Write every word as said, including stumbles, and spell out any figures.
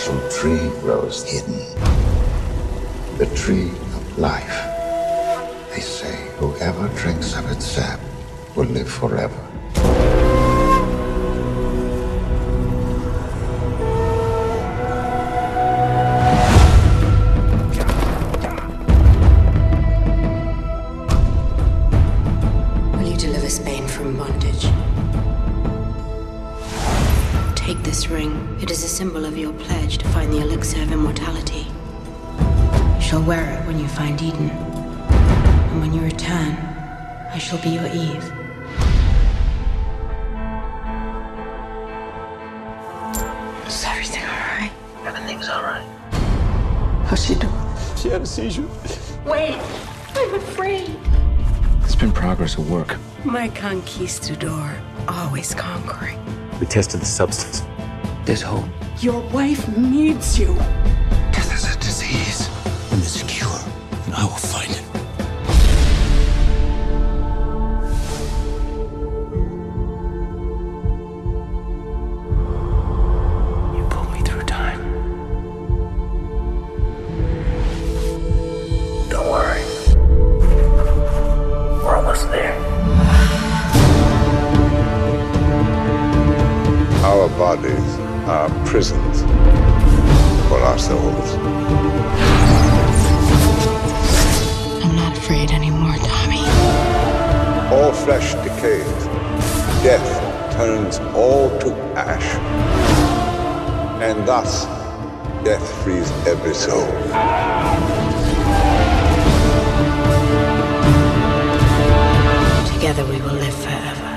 special tree grows hidden. The tree of life. They say whoever drinks of its sap will live forever. Will you deliver Spain from bondage? Take this ring. It is a symbol of your pledge to find the elixir of immortality. You shall wear it when you find Eden. And when you return, I shall be your Eve. Is everything alright? Everything's alright. How's she doing? She had a seizure. Wait! I'm afraid. It's been progress of work. My conquistador, always conquering. We tested the substance. There's hope. Your wife needs you. Death is a disease. And there's a cure. And I will find it. You pulled me through time. Don't worry. We're almost there. Our bodies are prisons for our souls. I'm not afraid anymore, Tommy. All flesh decays. Death turns all to ash. And thus, death frees every soul. Together we will live forever.